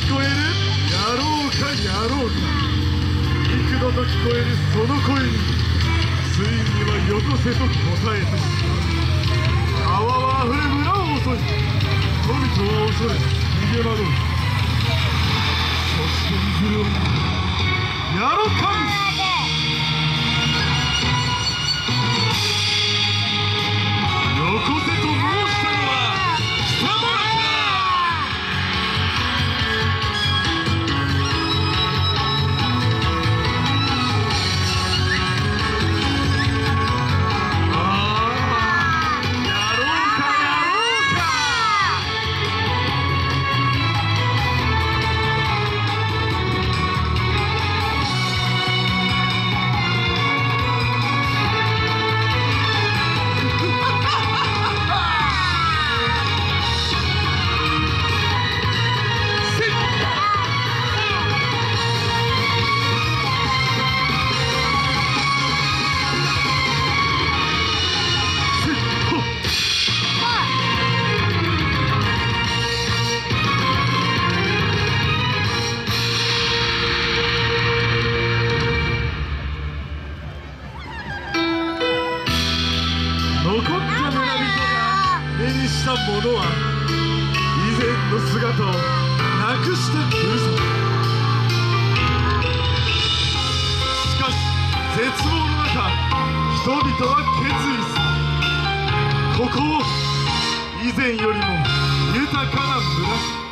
聞こえる？やろうかやろうか。幾度と聞こえるその声についにはよこせと答えてしまう。川は溢れ村を襲い、人々は恐れ逃げ惑う。そしていずれはやろかん。よこせと申したのは貴様らか。残った村人が目にしたものは以前の姿をなくしたふるさと。しかし絶望の中、人々は決意する。ここを以前よりも豊かな村